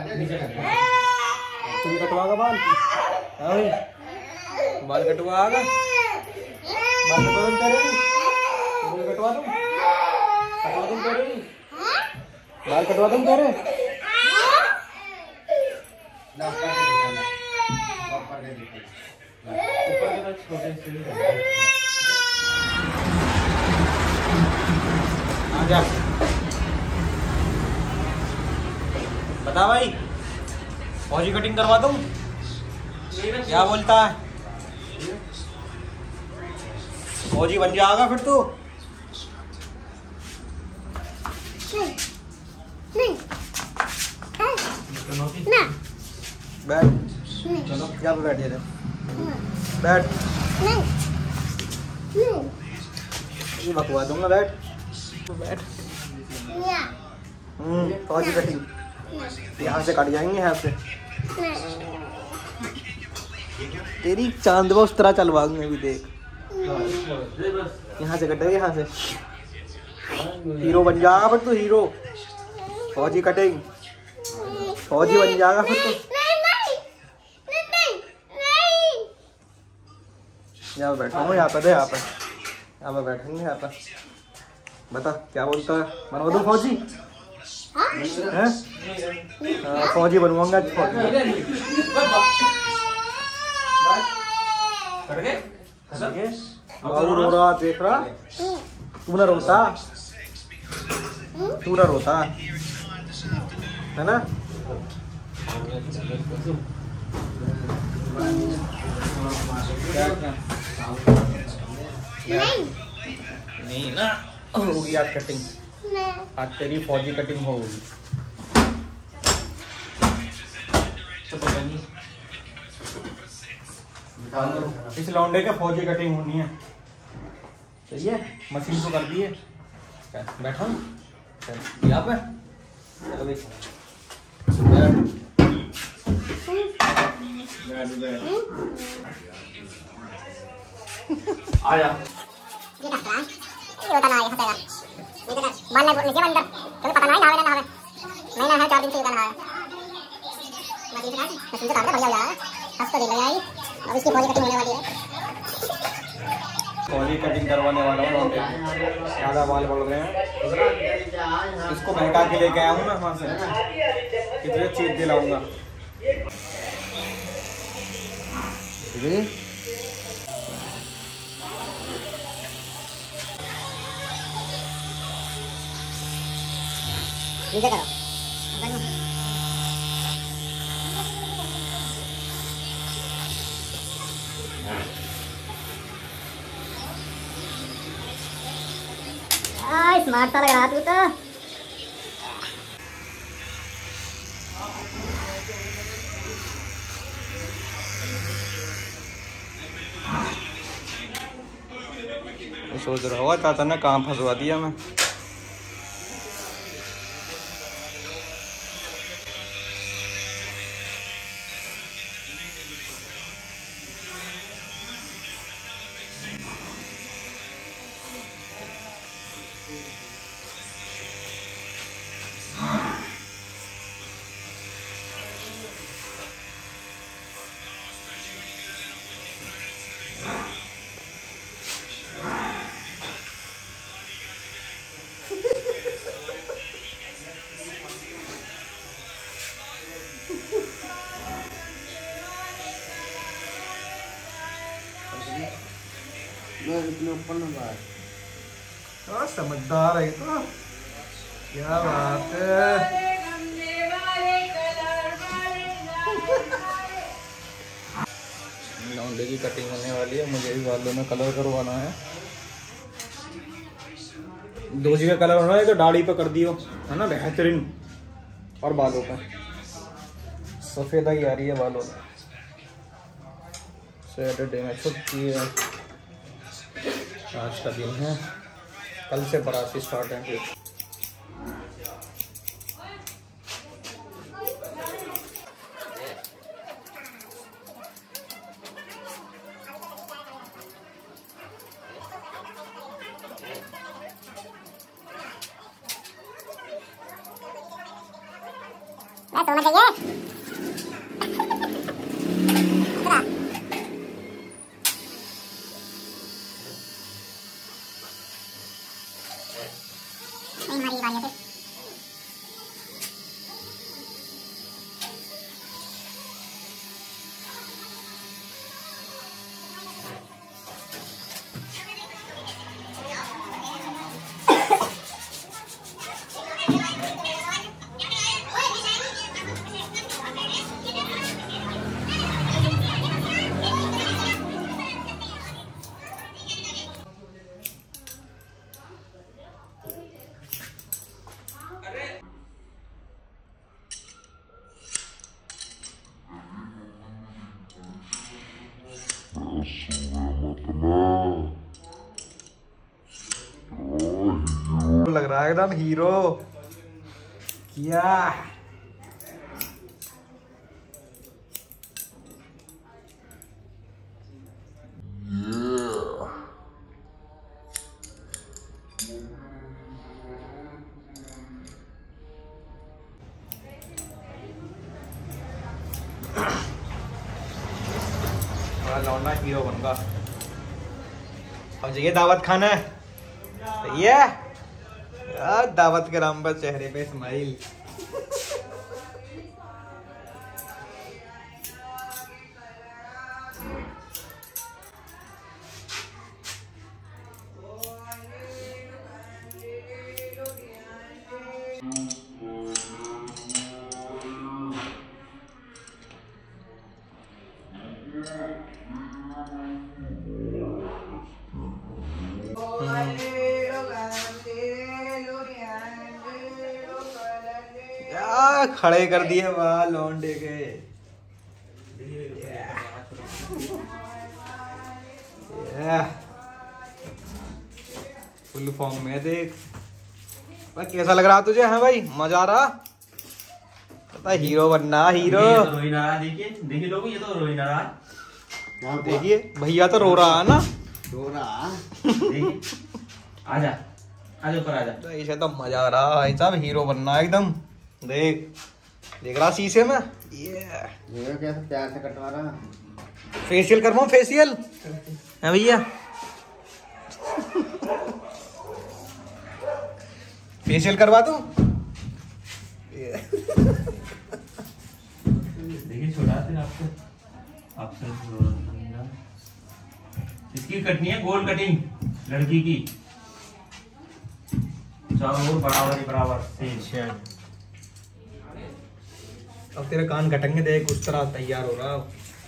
तू भी कटवाएगा बाल? हाँ भाई, बाल कटवाएगा? बाल कटवा दूँ तेरे भी? कटवा दूँ? कटवा दूँ तेरे भी? बाल कटवा दूँ तेरे? जा बता भाई, फौजी कटिंग करवा दूं? क्या बोलता है? फौजी बन जाएगा फिर तू? नहीं। बैठ, चलो यहाँ पे बैठ जाते, बैठ, ये बकवा दूंगा, बैठ बैठ। फौजी कटिंग यहाँ से कट जाएंगे, यहाँ से तेरी चांदवा उस तरह चलवाऊंगा भी, देख यहाँ से कटेगा, यहाँ से हीरो बन जाएगा फिर तू, हीरो। फौजी कटिंग, फौजी बन जाएगा फिर तू। यहाँ पे बैठा हूँ, यहाँ पे बैठेंगे, यहाँ पे बता क्या बोलता है? बनवा दूँ फौजी? हैं? फौजी बनवाऊंगा, फौजी। बाबू रो रहा, देख रहा? तू ना रोता, तू ना रोता है ना? नहीं ना होगी आज कटिंग, आज तेरी फौजी कटिंग होगी। इस लौंडे के फौजी कटिंग होनी है, सही है? मशीन को कर दिए, बैठा यहाँ पे, आया होता ना यहाँ से मान ले नीचे अंदर तुम्हें पता नहीं नहावे ना नहावे, नहीं नहाया 4 दिन से नहाया, मशीन से काट बढ़िया हो जाएगा, हंस तो दिन लग जाएगी। अब इसकी फौजी कटिंग होने वाली है, फौजी कटिंग करवाने वाला हूँ। ज़्यादा बाल बढ़ रहे हैं, इसको बहका के लेके आया हूँ मैं वहाँ से, कितने चीज दिलाऊंगा। नीचे करो, स्मार्ट सा लग रहा तू तो। सोच रहा होगा चाचा ने कहाँ फंसवा दिया मैं। समझदार है तो, क्या बात है। लौंडे की कटिंग होने वाली है, मुझे भी बालों में कलर करवाना है। 2 जगह कलर होना है, तो दाढ़ी पे कर दियो है ना बेहतरीन, और बालों पे सफेदाई आ रही है बालों में। सैटरडे में छुट्टी है, आज का दिन है, कल से बराती स्टार्ट है। सोना चाहिए। नहीं मारी वाली है। लग रहा है एकदम हीरो। क्या लौंडा हीरो बनगा। अब जाइए दावत खाना है। ये दावत के नाम पर चेहरे पे स्माइल। खड़े कर दिए वाह लौंडे के। फुल फॉर्म में देख भाई। कैसा लग रहा तुझे? है भाई मजा आ रहा? पता हीरो बनना हीरो। रोई ना रहा। देखिए देखिए लोग, ये तो रोई ना रहा। देखिए भैया तो रो रहा है ना। रो रहा। देखिए आजा आजा ऊपर आजा। तो इसे तो मजा आ रहा है साहब। हीरो बनना एकदम। देख रहा शीशे में। ये कैसे प्यार से कटवा रहा। फेशियल करवाऊं? फेशियल है भैया? फेशियल करवा दूं? देखिए छोड़ा फिर आपसे इसकी कटनी है गोल कटिंग लड़की की। चारों ओर बराबर बराबर से। अब तेरे कान कटेंगे देख। उस तरह तैयार हो रहा।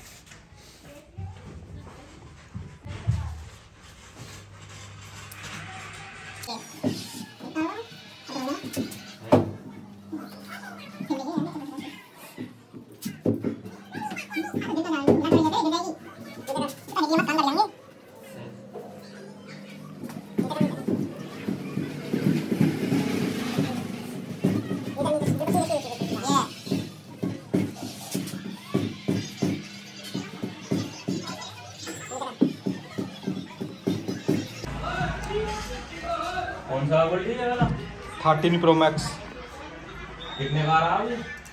कौन सा बोल रही है? 13 Pro Max। कितने बार आओगे?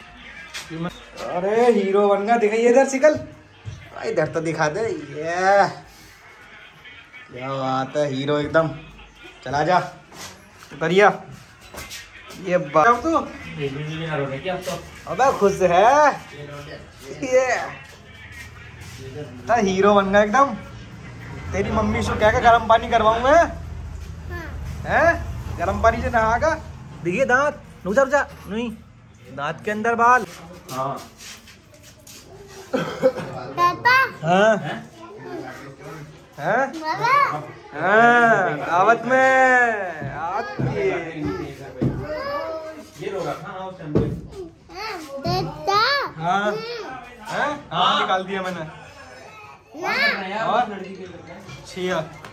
अरे हीरो बन गया। दिखाइए इधर शिकल। इधर तो दिखा दे। ये क्या बात है। हीरो एकदम। चला जा उतरिया। ये बात तो अबे खुश है। ये हीरो बन गया एकदम। तेरी मम्मी से क्या गर्म पानी करवाऊं मैं? हैं? गर्म पानी से नहागा। देखिए दांत नुजर जा नहीं। दांत के अंदर बाल। हाँ हाँ हाँ हाँ दावत में आपकी। ये रो रखा ना उस हाँ हाँ निकाल दिया मैंने। टाइम और छिया